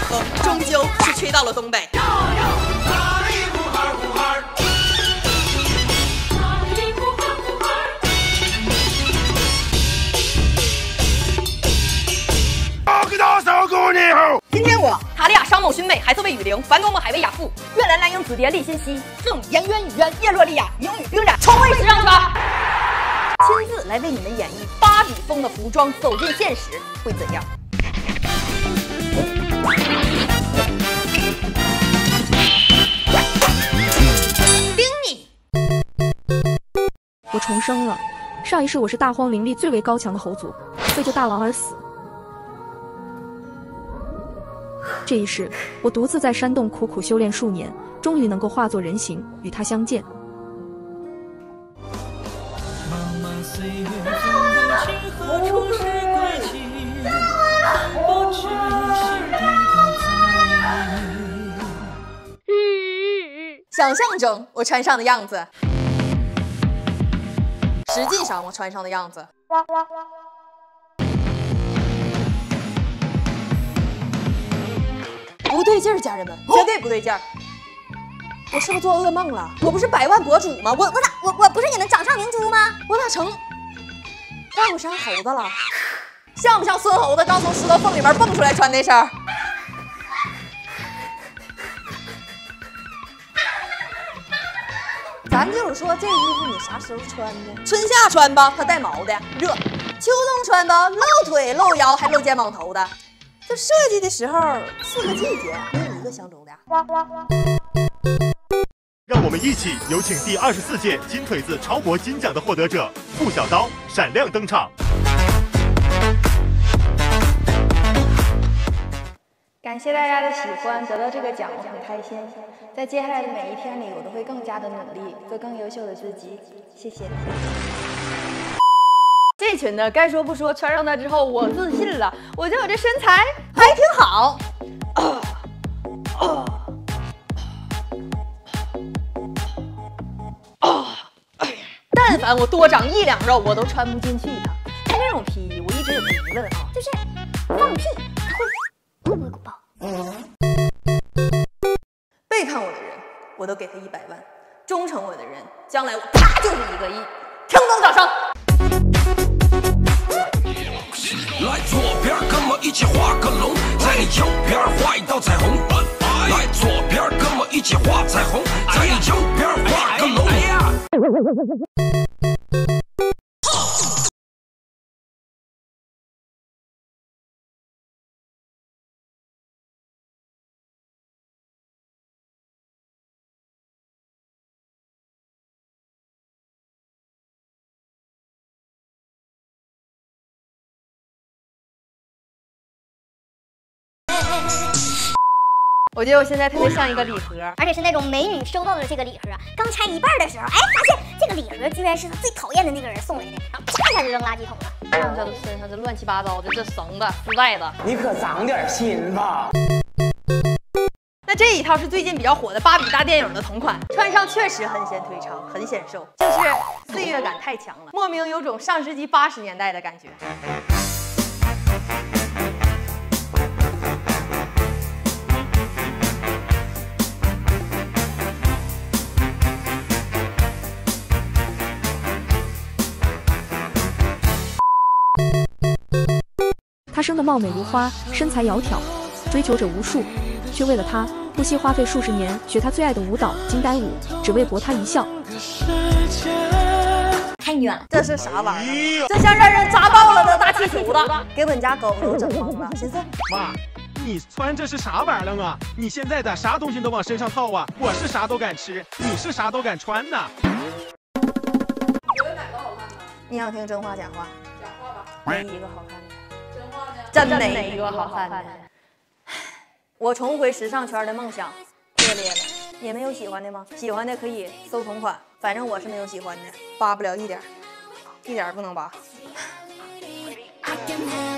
风终究是吹到了东北。今天我塔利亚商某勋美，海瑟薇雨灵，梵高梦海薇雅富，越南蓝鹰紫蝶厉欣熙，圣颜渊雨渊叶洛莉亚，英语兵展，重回时尚圈，亲自来为你们演绎芭比风的服装走进现实会怎样？盯你！ 我重生了，上一世我是大荒灵力最为高强的猴族，为救大王而死。这一世，我独自在山洞苦苦修炼数年，终于能够化作人形与他相见。 想象中我穿上的样子，实际上我穿上的样子。不对劲儿，家人们，绝对不对劲儿！我是不是做噩梦了？我不是百万博主吗？我不是你们掌上明珠吗？ 我咋成万古山猴子了？像不像孙猴子刚从石头缝里面蹦出来穿那身儿？咱就是说，这衣服你啥时候穿的？春夏穿吧，它带毛的，热；秋冬穿吧，露腿、露腰还露肩膀头的。这设计的时候，4个季节没有一个相中的。 让我们一起有请第24届金腿子超模金奖的获得者付小刀闪亮登场。 感谢大家的喜欢，得到这个奖我很开心。在接下来的每一天里，我都会更加的努力，做更优秀的自己。谢谢。 这裙子该说不说，穿上它之后我自信了，我觉得我这身材还挺好。但凡我多长1两肉，我都穿不进去它。但这种皮衣，我一直有个疑问啊， 就是放屁，它会不会鼓爆？ 背叛我的人，我都给他100万；忠诚我的人，将来我啪就是1个亿。听懂掌声！ 来左边跟我一起画个龙，在你右边画一道彩虹。来左边跟我一起画彩虹，在你右边画个龙。 我觉得我现在特别像一个礼盒， 而且是那种美女收到的这个礼盒，刚拆一半的时候，哎，发现这个礼盒居然是他最讨厌的那个人送来的，然后啪一下就扔垃圾桶了。 看这身上这乱七八糟的，这绳子、丝带的， 你可长点心吧。 那这一套是最近比较火的芭比大电影的同款，穿上确实很显腿长，很显瘦，就是岁月感太强了，莫名有种上世纪80年代的感觉。 她生得貌美如花，身材窈窕，追求者无数，却为了她不惜花费数十年学她最爱的舞蹈金呆舞，只为博她一笑。 太远了， 这是啥玩意儿？这像让人扎爆了的大气球子，给我们家狗都整懵了。寻思， 妈，你穿这是啥玩意儿啊？你现在咋啥东西都往身上套啊？我是啥都敢吃，你是啥都敢穿呐？ 觉得哪个好看呢？你想听真话假话？假话吧。没一个好看的。真话呢？真没一个好看的。我重回时尚圈的梦想破裂了。你们有喜欢的吗？喜欢的可以搜同款，反正我是没有喜欢的，扒不了一点，一点不能扒。